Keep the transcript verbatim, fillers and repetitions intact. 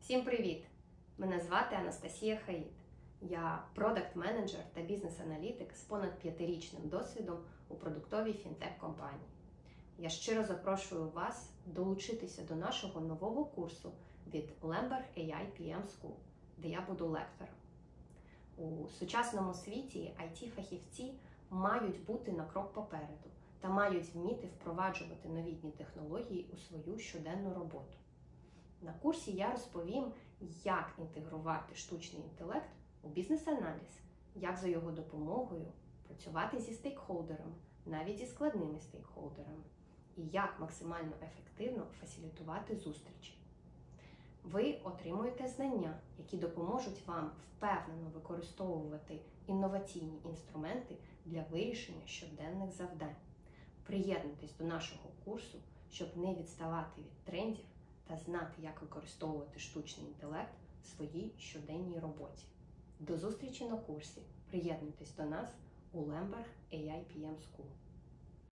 Всім привіт! Мене звати Анастасія Хаїд. Я продакт-менеджер та бізнес-аналітик з понад п'ятирічним досвідом у продуктовій фінтех-компанії. Я щиро запрошую вас долучитися до нашого нового курсу від Lemberg ей ай пі ем School, де я буду лектором. У сучасному світі ай ті-фахівці мають бути на крок попереду та мають вміти впроваджувати новітні технології у свою щоденну роботу. На курсі я розповім, як інтегрувати штучний інтелект у бізнес-аналіз, як за його допомогою працювати зі стейкхолдерами, навіть зі складними стейкхолдерами, і як максимально ефективно фасилітувати зустрічі. Ви отримуєте знання, які допоможуть вам впевнено використовувати інноваційні інструменти для вирішення щоденних завдань. Приєднуйтесь до нашого курсу, щоб не відставати від трендів та знати, як використовувати штучний інтелект в своїй щоденній роботі. До зустрічі на курсі. Приєднуйтесь до нас у Lemberg ей ай пі ем School.